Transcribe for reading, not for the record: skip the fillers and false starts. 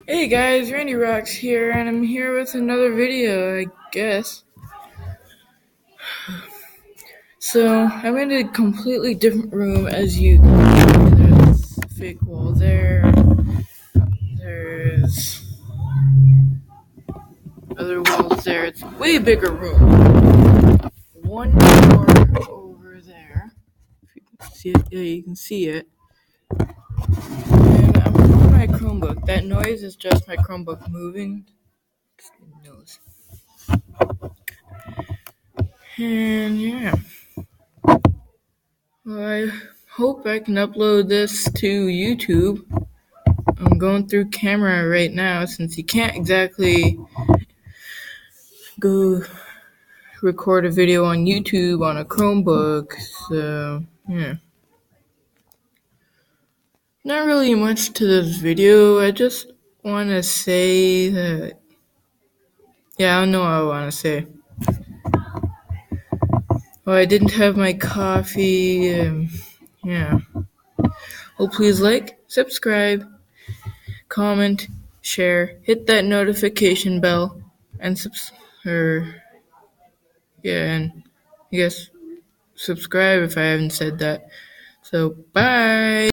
Hey guys, Randy Rocks here, and I'm here with another video, I guess. So, I'm in a completely different room, as you can see. There's a fake wall there. There's other walls there. It's a way bigger room. One door over there. If you can see it, yeah, you can see it. And I'm on my Chromebook. That noise is just my Chromebook moving. Nose. And yeah. Well, I hope I can upload this to YouTube. I'm going through camera right now since you can't exactly go record a video on YouTube on a Chromebook. So, yeah. Not really much to this video. I just want to say that. Yeah, I don't know what I want to say. Well, I didn't have my coffee. Yeah. Oh, please like, subscribe, comment, share, hit that notification bell, and and I guess subscribe if I haven't said that. So, bye!